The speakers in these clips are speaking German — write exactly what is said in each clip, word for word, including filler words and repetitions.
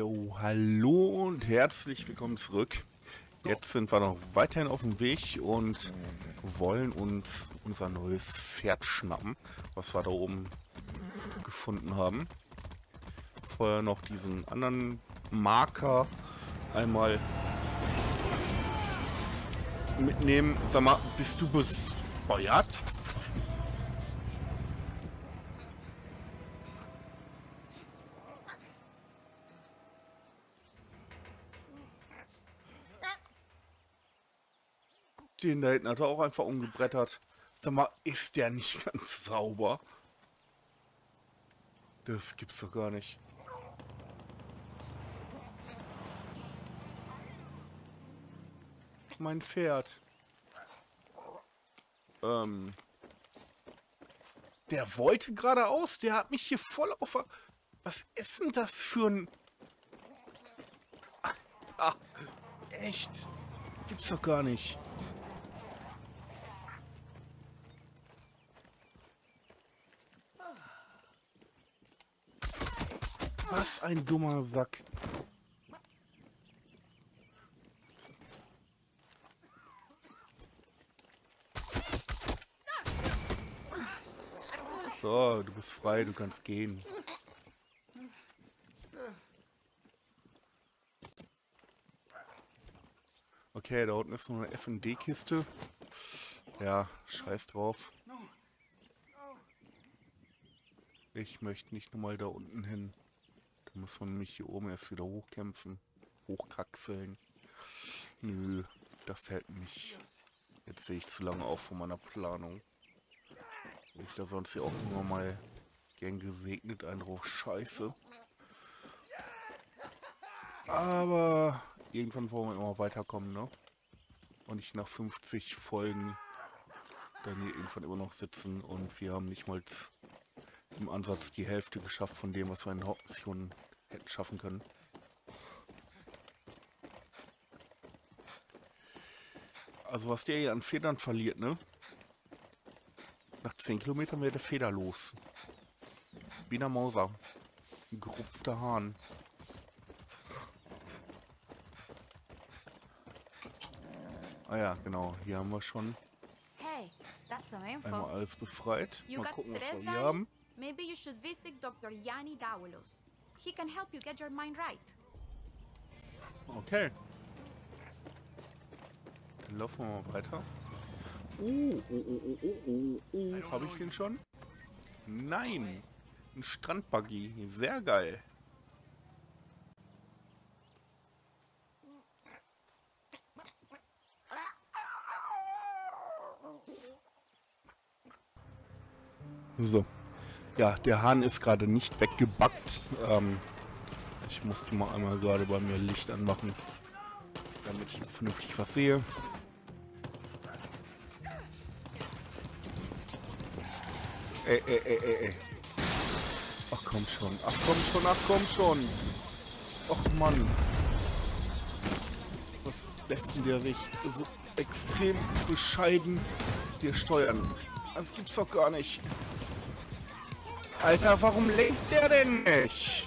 Jo, hallo und herzlich willkommen zurück. Jetzt sind wir noch weiterhin auf dem Weg und wollen uns unser neues Pferd schnappen, was wir da oben gefunden haben. Vorher noch diesen anderen Marker einmal mitnehmen. Sag mal, bist du besteuert? Den da hinten hat er auch einfach umgebrettert. Sag mal, ist der nicht ganz sauber? Das gibt's doch gar nicht. Mein Pferd. Ähm. Der wollte geradeaus. Der hat mich hier voll auf... Was ist denn das für ein... Ah, echt? Gibt's doch gar nicht. Was ein dummer Sack. So, du bist frei, du kannst gehen. Okay, da unten ist noch eine F und D-Kiste. Ja, scheiß drauf. Ich möchte nicht nochmal da unten hin. Da muss man mich hier oben erst wieder hochkämpfen. Hochkraxeln. Nö, das hält mich. Jetzt sehe ich zu lange auf von meiner Planung. Ich da sonst ja auch immer mal gern gesegnet einen drauf scheiße. Aber irgendwann wollen wir immer weiterkommen, ne? Und nicht nach fünfzig Folgen dann hier irgendwann immer noch sitzen und wir haben nicht mal im Ansatz die Hälfte geschafft von dem, was wir in der Hauptmission hätten schaffen können. Also was der hier an Federn verliert, ne? Nach zehn Kilometern wäre der Feder los. Wiener Mauser. Ein gerupfter Hahn. Ah ja, genau. Hier haben wir schon einmal alles befreit. Mal gucken, was wir hier haben. Maybe you should visit Doktor Yanni Daoulos. He can help you get your mind right. Okay. Dann laufen wir mal weiter. Oh, oh, oh, oh, oh, oh, oh. Habe ich den schon? Nein. Ein Strandbuggy. Sehr geil. So. Ja, der Hahn ist gerade nicht weggebackt. Ähm, ich musste mal einmal gerade bei mir Licht anmachen, damit ich vernünftig was sehe. Ey, ey, ey, ey, ey. Ach komm schon, ach komm schon, ach komm schon. Ach Mann. Was lässt denn der sich so extrem bescheiden dir steuern? Das gibt's doch gar nicht. Alter, warum lenkt der denn nicht?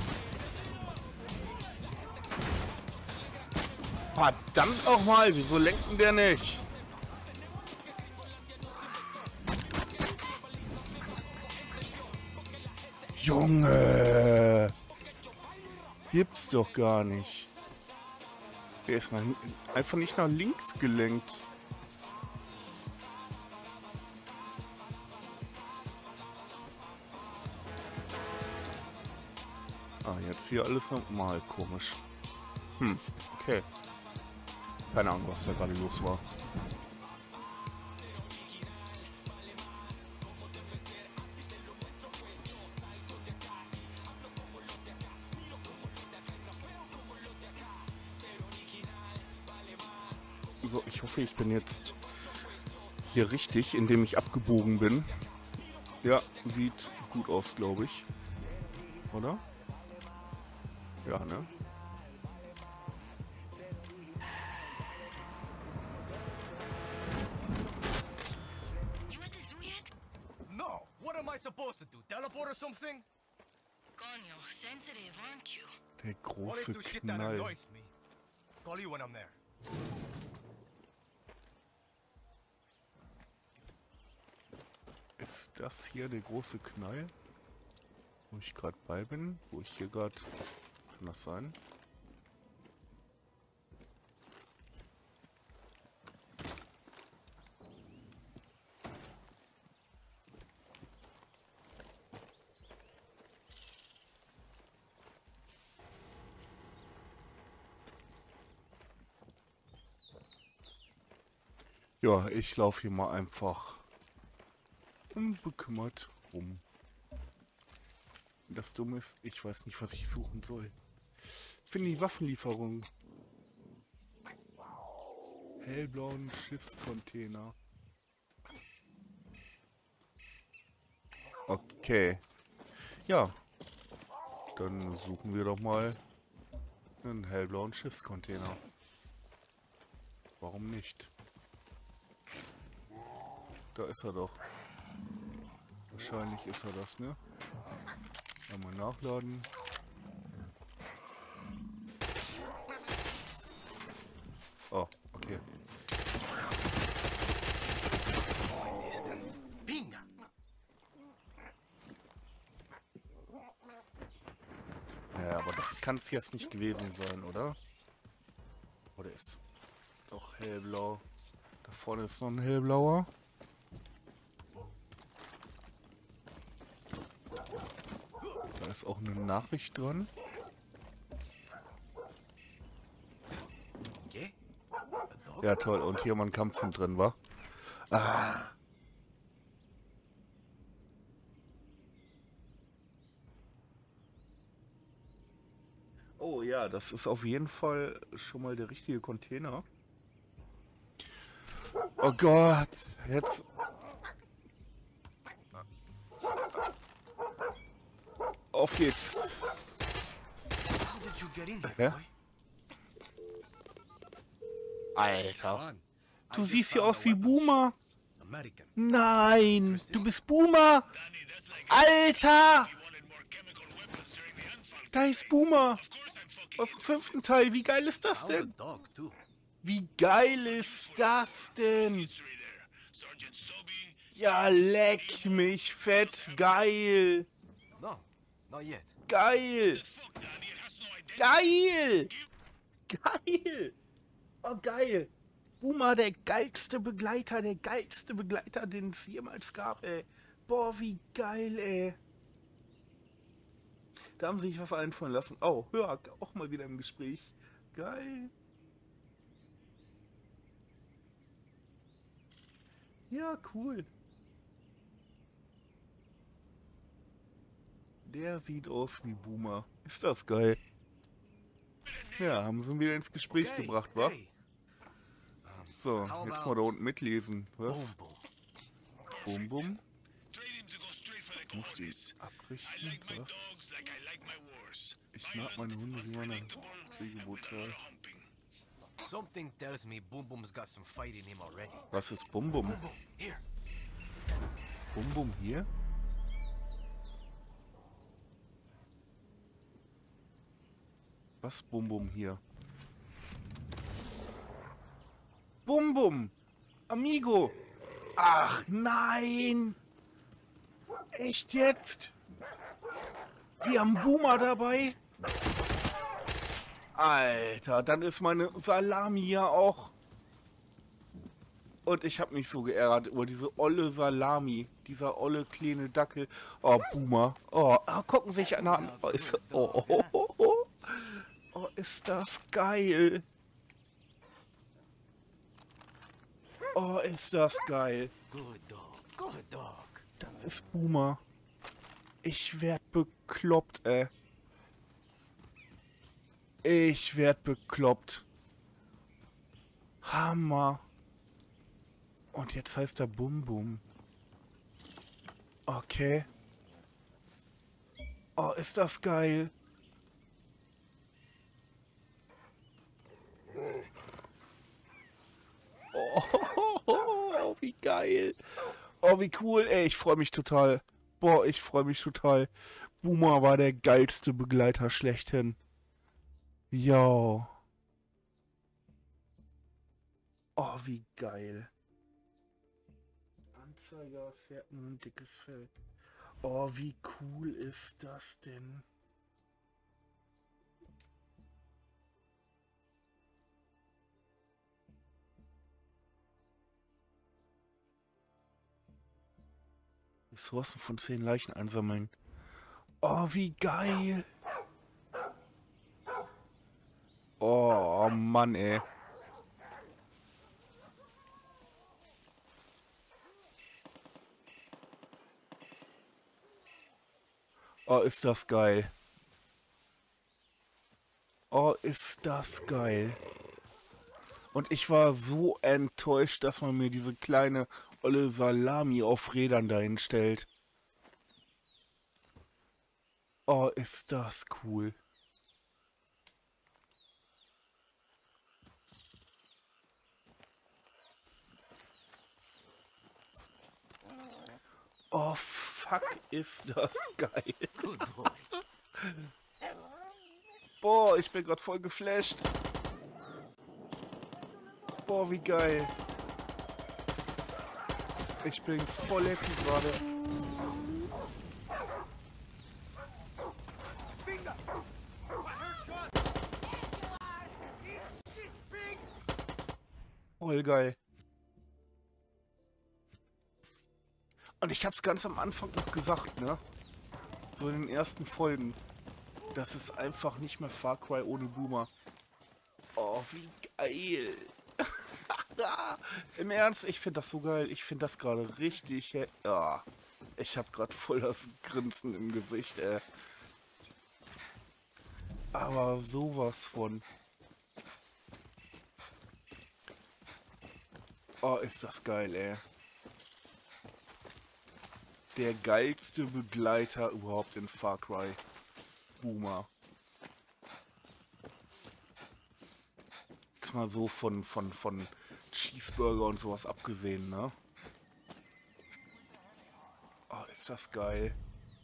Verdammt auch mal, wieso lenkt denn der nicht? Junge! Gibt's doch gar nicht. Der ist nach, einfach nicht nach links gelenkt. Ah, jetzt hier alles nochmal komisch. Hm, okay. Keine Ahnung, was da gerade los war. So, ich hoffe, ich bin jetzt hier richtig, indem ich abgebogen bin. Ja, sieht gut aus, glaube ich. Oder? Ja, ne? No! What am I supposed to do? Teleport or something? Coño, sensitive, aren't you? Der große Knall. Ist das hier der große Knall? Wo ich gerade bei bin? Wo ich hier gerade... Kann das sein? Ja, ich laufe hier mal einfach unbekümmert rum. Das Dumme ist, ich weiß nicht, was ich suchen soll. Ich finde die Waffenlieferung. Hellblauen Schiffscontainer. Okay. Ja. Dann suchen wir doch mal einen hellblauen Schiffscontainer. Warum nicht? Da ist er doch. Wahrscheinlich ist er das, ne? Einmal nachladen. Oh, okay. Ja, aber das kann es jetzt nicht gewesen sein, oder? Oder ist doch hellblau. Da vorne ist noch ein hellblauer. Da ist auch eine Nachricht dran. Ja, toll. Und hier mal ein Kampfhund drin, war. Ah. Oh ja, das ist auf jeden Fall schon mal der richtige Container. Oh Gott, jetzt... Auf geht's. Hä? Alter. Du siehst hier aus wie Boomer. Nein, du bist Boomer. Alter. Da ist Boomer. Aus dem fünften Teil. Wie geil ist das denn? Wie geil ist das denn? Ja, leck mich fett. Geil. Geil. Geil. Geil. Oh, geil. Boomer, der geilste Begleiter, der geilste Begleiter, den es jemals gab, ey. Boah, wie geil, ey. Da haben sie sich was einfallen lassen. Oh, hör, auch mal wieder im Gespräch. Geil. Ja, cool. Der sieht aus wie Boomer. Ist das geil. Ja, haben sie ihn wieder ins Gespräch okay, gebracht, wa? Okay. So, jetzt mal da unten mitlesen. Was? Bum Bum. Muss die abrichten? Was? Ich mag meine Hunde wie meine Kriegebutter. Was ist Bum Bum? Bum Bum hier? Was Bum Bum hier? Bum Bum! Amigo! Ach nein! Echt jetzt? Wir haben Boomer dabei? Alter, dann ist meine Salami ja auch... Und ich habe mich so geärgert über diese olle Salami. Dieser olle kleine Dackel. Oh, Boomer. Oh, oh gucken sich einer an. Oh, ist, oh, oh, oh, oh, oh. Oh, ist das geil. Oh, ist das geil. Das ist Boomer. Ich werd bekloppt, ey. Ich werd bekloppt. Hammer. Und jetzt heißt er Bum Bum. Okay. Oh, ist das geil. Oh, wie geil. Oh, wie cool, ey. Ich freue mich total. Boah, ich freue mich total. Boomer war der geilste Begleiter schlechthin. Ja. Oh, wie geil. Anzeiger, fährt ein dickes Fell. Oh, wie cool ist das denn? Ressourcen von zehn Leichen einsammeln. Oh, wie geil. Oh, Mann, ey. Oh, ist das geil. Oh, ist das geil. Und ich war so enttäuscht, dass man mir diese kleine olle Salami auf Rädern dahin stellt. Oh, ist das cool. Oh, fuck, ist das geil. Boah, ich bin gerade voll geflasht. Boah, wie geil. Ich bin voll happy gerade. Voll geil. Und ich hab's ganz am Anfang noch gesagt, ne? So in den ersten Folgen. Das ist einfach nicht mehr Far Cry ohne Boomer. Oh, wie geil. Im Ernst, ich finde das so geil. Ich finde das gerade richtig... Ja, ich habe gerade voll das Grinsen im Gesicht, ey. Aber sowas von... Oh, ist das geil, ey. Der geilste Begleiter überhaupt in Far Cry. Boomer. Jetzt mal so von, von, von Cheeseburger und sowas abgesehen, ne? Oh, ist das geil.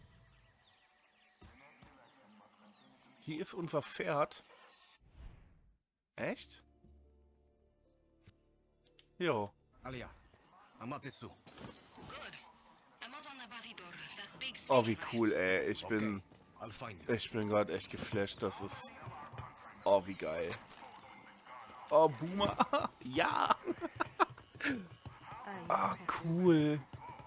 Hier ist unser Pferd. Echt? Jo. Alia, Amatsu. Oh, wie cool, ey. Ich bin... I'll find you. Ich bin gerade echt geflasht. Das ist... Oh, wie geil. Oh, Boomer. Ja. Ah, cool.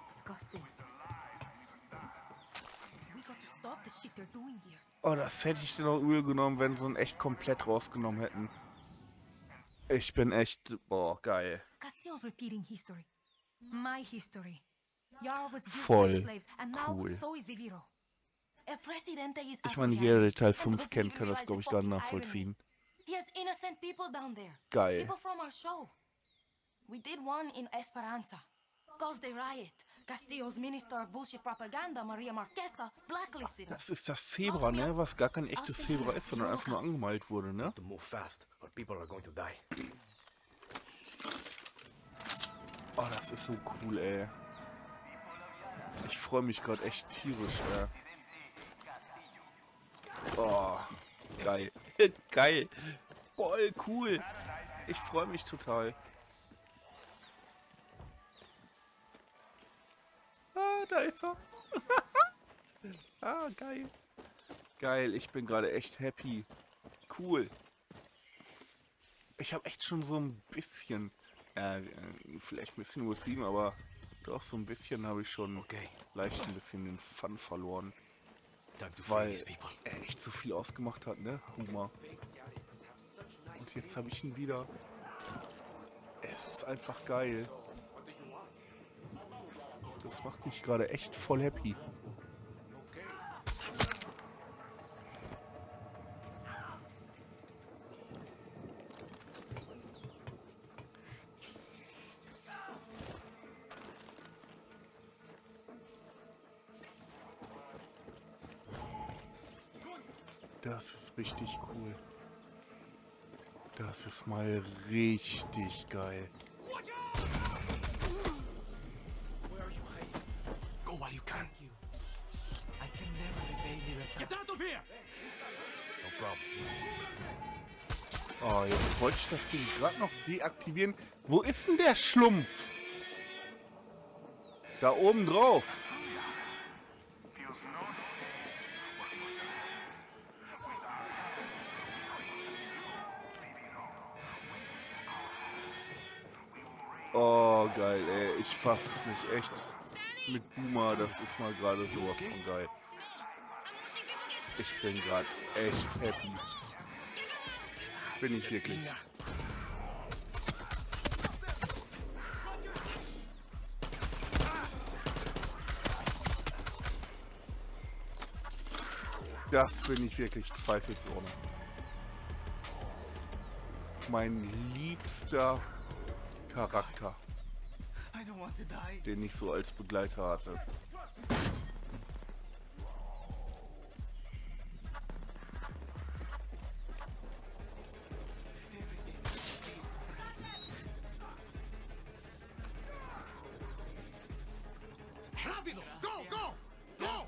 Oh, das hätte ich dir noch übel genommen, wenn sie ihn echt komplett rausgenommen hätten. Ich bin echt... Boah, geil. Castillo's repeating history. My history. Yara was guilty Voll of slaves, and now cool. so is Viviro. El Presidente is Ich meine, jeder, der Teil fünf kennt, kann das, glaube ich, gar nicht nachvollziehen. He has innocent people down there. Geil. People from our show. We did one in Esperanza. Caused a riot. Castillo's Minister of Bullshit Propaganda, Maria Marquesa, blacklisted us. Das ist das Zebra, ne? Was gar kein echtes Zebra ist, sondern einfach nur angemalt wurde, ne? To move fast, or people are going to die. Oh, das ist so cool, ey. Ich freue mich gerade echt tierisch, ey. Oh, geil. Geil. Voll cool. Ich freue mich total. Ah, da ist er. Ah, geil. Geil, ich bin gerade echt happy. Cool. Ich habe echt schon so ein bisschen, äh, vielleicht ein bisschen übertrieben, aber doch so ein bisschen habe ich schon Okay. leicht ein bisschen den Fun verloren. Time to free Weil these people. er echt so viel ausgemacht hat, ne? Boomer. Und jetzt habe ich ihn wieder. Es ist einfach geil. Das macht mich gerade echt voll happy. Das ist richtig cool. Das ist mal richtig geil. Go while you can. you. I can never repay the Get out of here! No problem. Oh, jetzt wollte ich das Ding gerade noch deaktivieren. Wo ist denn der Schlumpf? Da oben drauf. Oh, geil, ey. Ich fasse es nicht. Echt. Mit Boomer, das ist mal gerade sowas von geil. Ich bin gerade echt happy. Bin ich wirklich. Das bin ich wirklich zweifelsohne. Mein liebster Charakter, den ich so als Begleiter hatte. Rápido! Go, go! Go!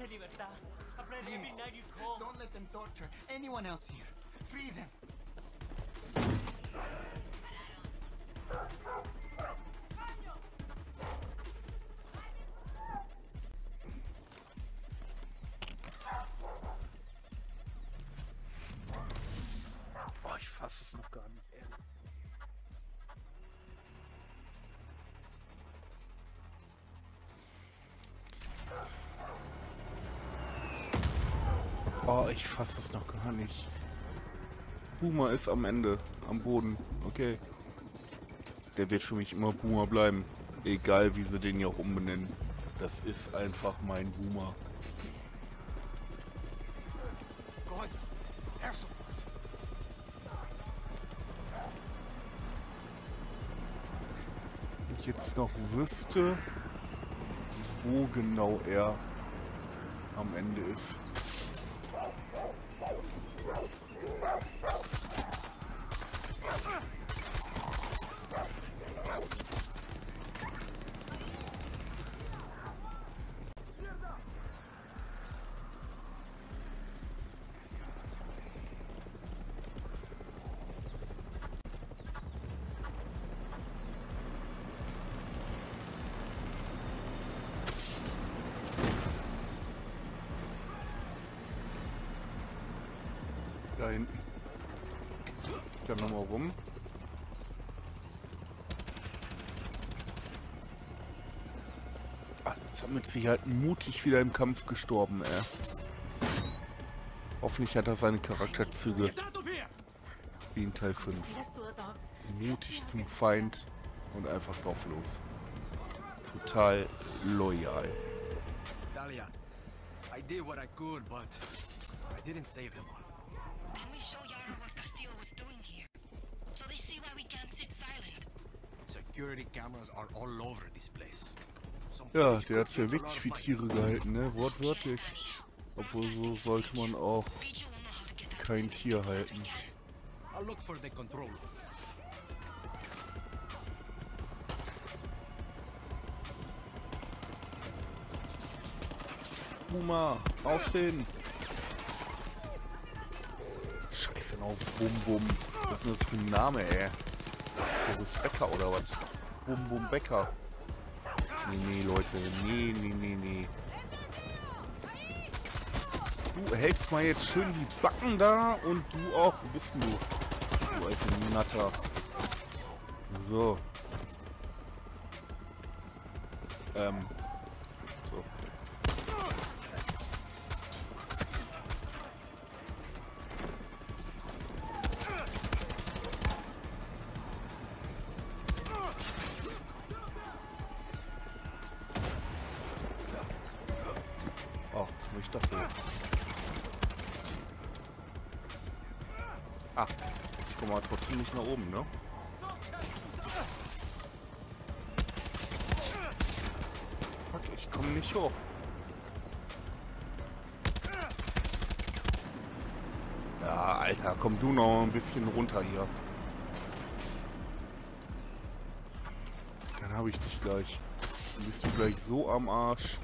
Don't let them torture anyone else here. Free them. Oh, ich fasse es noch gar nicht, ehrlich. Oh, ich fasse es noch gar nicht. Boomer ist am Ende, am Boden. Okay. Der wird für mich immer Boomer bleiben. Egal, wie sie den ja auch umbenennen. Das ist einfach mein Boomer. Go on. Air support. Wenn ich jetzt noch wüsste, wo genau er am Ende ist. Da hinten. Dann nochmal rum. Ah, jetzt hat mit Sicherheit mutig wieder im Kampf gestorben, ey. Hoffentlich hat er seine Charakterzüge Get out of here! wie in Teil fünf. Mutig zum Feind und einfach drauf los. Total loyal. Dalia, I did what I could, but I didn't save him. Then we show Yara what Castillo was doing here. So they see why we can't sit silent. Security cameras are all over this place. Some Ja, footage der could hat's ja save a lot wirklich of wie money. Tiere gehalten, ne? Wortwörtlich. Obwohl so sollte man auch Pichu will know how to get that kein Tier halten. I'll look for the control room. Boomer, aufstehen! Scheiße auf Bum Bum. Was ist denn das für ein Name, ey? Boris Becker oder was? Bum Bum Becker. Nee, nee, Leute. Nee, nee, nee, nee. Du hältst mal jetzt schön die Backen da und du auch. Wo bist denn du? Du alte Natter. So. Ähm. So. Oh, ich dachte. Ah, ich komme aber trotzdem nicht nach oben, ne? Fuck, ich komme nicht hoch. Ja, Alter, komm du noch ein bisschen runter hier. Dann habe ich dich gleich. Dann bist du gleich so am Arsch.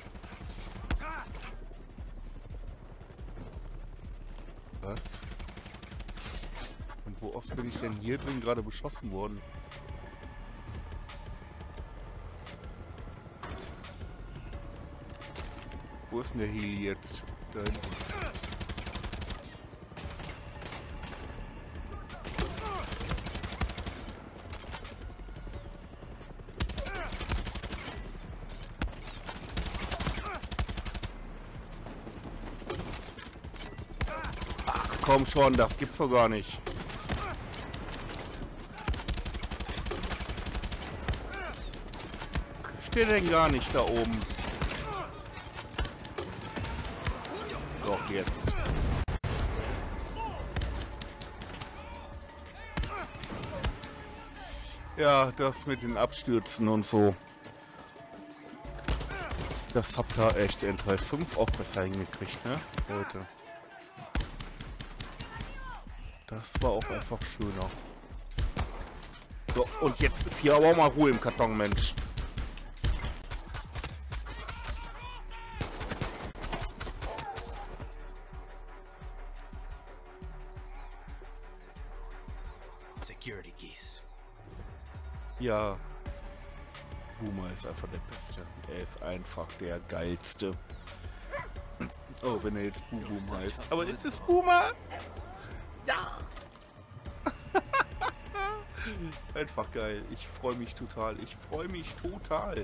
Was? Und Wo aus bin ich denn hier drin gerade beschossen worden? Wo ist denn der Heli jetzt? Da hinten. Ach komm schon, das gibt's doch gar nicht. Trifft der denn gar nicht da oben? Doch, jetzt. Ja, das mit den Abstürzen und so. Das habt ihr echt in Teil fünf auch besser hingekriegt, ne, Leute? Das war auch einfach schöner. So, und jetzt ist hier aber auch mal Ruhe im Karton, Mensch. Security keys. Ja, Boomer ist einfach der Beste. Er ist einfach der Geilste. Oh, wenn er jetzt Boom heißt. Aber ist es Boomer? Ja! Einfach geil. Ich freue mich total. Ich freue mich total.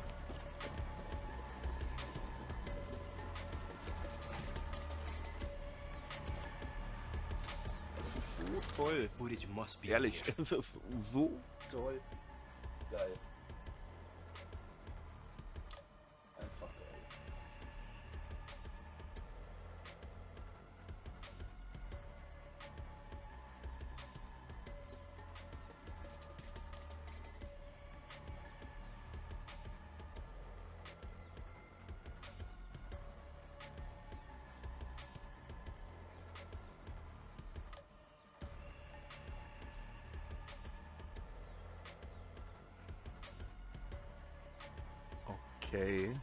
Das ist so toll. Footage must be Ehrlich, here. es ist so toll. Geil. Einfach geil. Okay.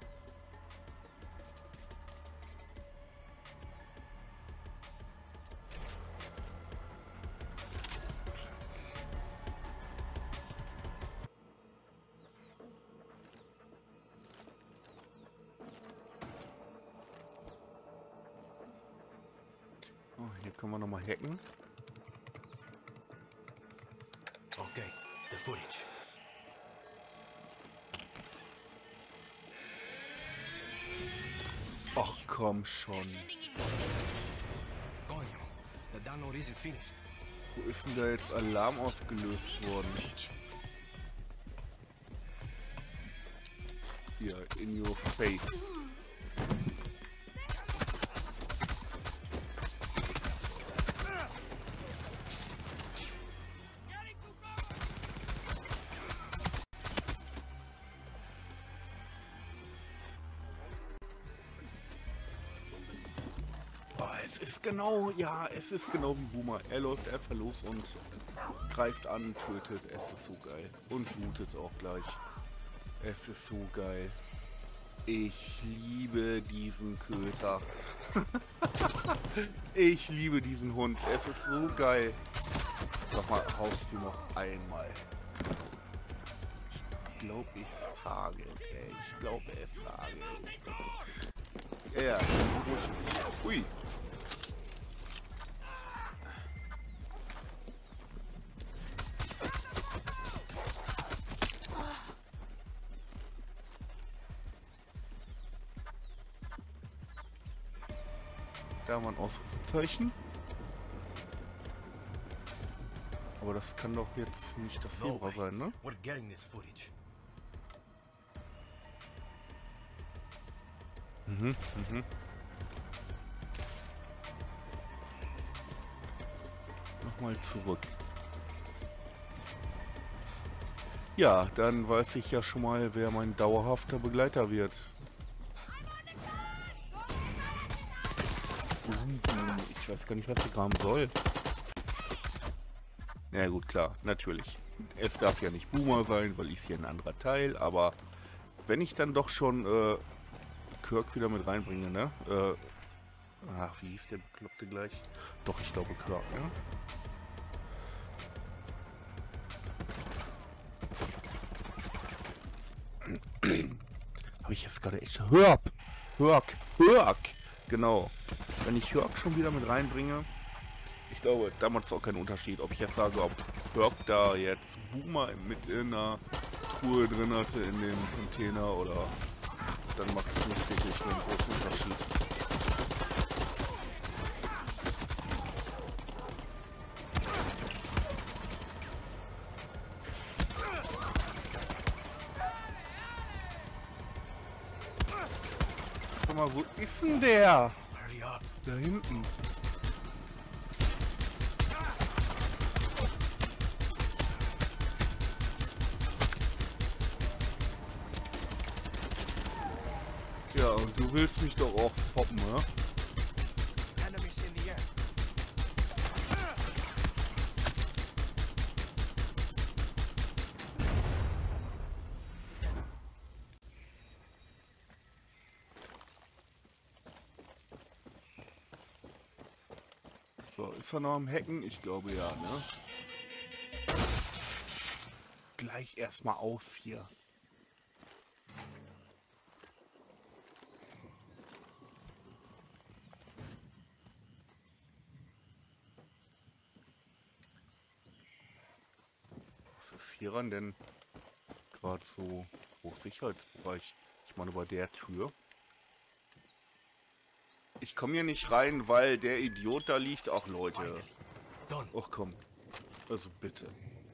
Oh, hier können wir noch mal hacken. Okay, the footage. Ach komm schon. Coño, the download isn't finished. Wo ist denn da jetzt Alarm ausgelöst worden? Hier, in your face. Es ist genau, ja, es ist genau wie Boomer. Er läuft einfach los und greift an, tötet. Es ist so geil. Und lootet auch gleich. Es ist so geil. Ich liebe diesen Köter. Ich liebe diesen Hund. Es ist so geil. Sag mal, haust du noch einmal? Ich glaube, ich sage. Okay. Ich glaube, es sage. Ja, ja. Ui. Da haben wir ein Ausrufezeichen. Aber das kann doch jetzt nicht das No Zebra way. sein, ne? We're getting this footage. Mhm, mhm. Nochmal zurück. Ja, dann weiß ich ja schon mal, wer mein dauerhafter Begleiter wird. Ich weiß gar nicht, was ich haben soll. Ja gut, klar, natürlich. Es darf ja nicht Boomer sein, weil ich hier ein anderer Teil, aber wenn ich dann doch schon äh, Kirk wieder mit reinbringe, ne? Äh, ach, wie hieß der Bekloppte gleich? Doch, ich glaube Kirk, ne? ich jetzt gerade echt... Hörk! Hörk! Hörk! Genau. Wenn ich Hörk schon wieder mit reinbringe... Ich glaube, da macht es auch keinen Unterschied, ob ich jetzt sage, ob Hörk da jetzt Boomer mit in einer Truhe drin hatte in dem Container oder... Dann macht es nicht wirklich einen großen Unterschied. Guck mal, wo ist denn der? Hurry up. Da hinten. Ja, und du willst mich doch auch foppen, ne? Enemies in the air. So, ist er noch am Hacken? Ich glaube ja, ne? Gleich erstmal aus hier. Was ist hieran denn gerade so Hochsicherheitsbereich? Ich meine, bei der Tür. Ich komme hier nicht rein, weil der Idiot da liegt. Ach Leute. Finally. Done. Ach komm. Also bitte.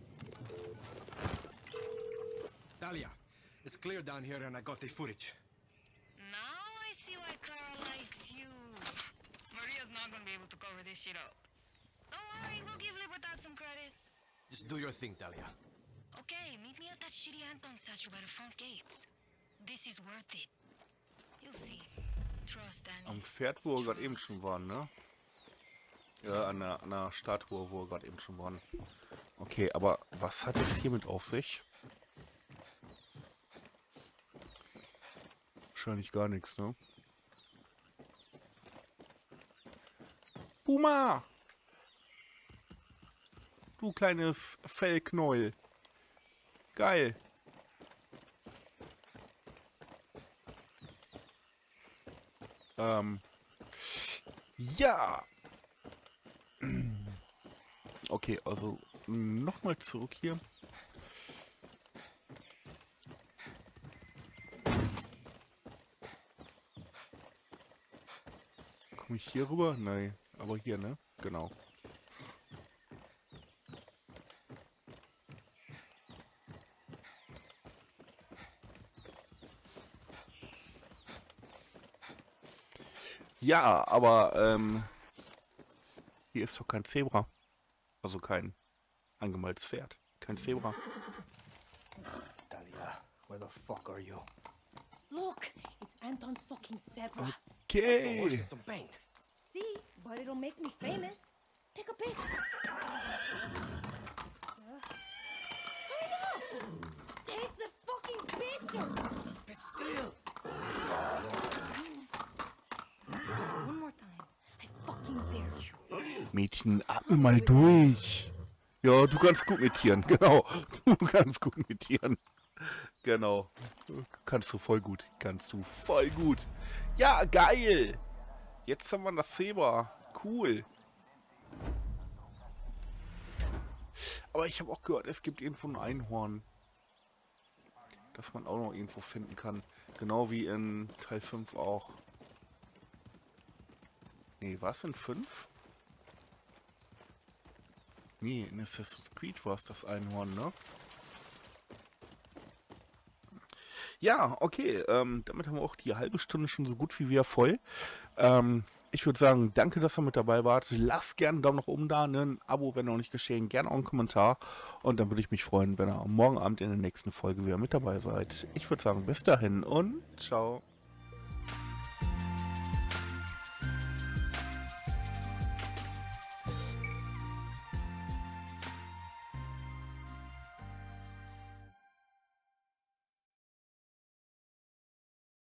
Talia, it's clear down here and I got the footage. Now I see why Clara likes you. Maria's not gonna be able to cover this shit up. Don't worry, we'll give Libertad some credit. Just do your thing, Talia. Okay, meet me at that shitty Anton statue by the front gates. This is worth it. You'll see. Trust Danny. Am Pferd, wo wir gerade eben schon waren, ne? Ja, an der, an der Statue, wo wir gerade eben schon waren. Okay, aber was hat es hiermit auf sich? Wahrscheinlich gar nichts, ne? Puma! Du kleines Fellknäuel. Geil. Ähm. Ja. Okay, also nochmal zurück hier. Komme ich hier rüber? Nein, aber hier, ne? Genau. Ja, aber ähm, hier ist doch kein Zebra. Also kein angemaltes Pferd. Kein Zebra. Talia, where the fuck are you? Look, it's Anton's fucking zebra. Okay. Some paint. See, but it'll make me famous. Take a pic. Uh, hurry up! Take the fucking picture! But still. One more time. I fucking dare you. Mädchen, atme mal durch. Ja, du kannst gut imitieren. Genau. Du kannst gut imitieren. Genau. Kannst du voll gut. Kannst du voll gut. Ja, geil. Jetzt haben wir das Zebra. Cool. Aber ich habe auch gehört, es gibt irgendwo ein Einhorn. Das man auch noch irgendwo finden kann. Genau wie in Teil fünf auch. Nee, was in fünf? Nee, in Assassin's Creed war es das Einhorn, ne? Ja, okay. Ähm, damit haben wir auch die halbe Stunde schon so gut wie wieder voll. Ähm, ich würde sagen, danke, dass ihr mit dabei wart. Lasst gerne einen Daumen nach oben da, ne? Ein Abo, wenn noch nicht geschehen. Gerne auch einen Kommentar. Und dann würde ich mich freuen, wenn ihr morgen Abend in der nächsten Folge wieder mit dabei seid. Ich würde sagen, bis dahin und ciao.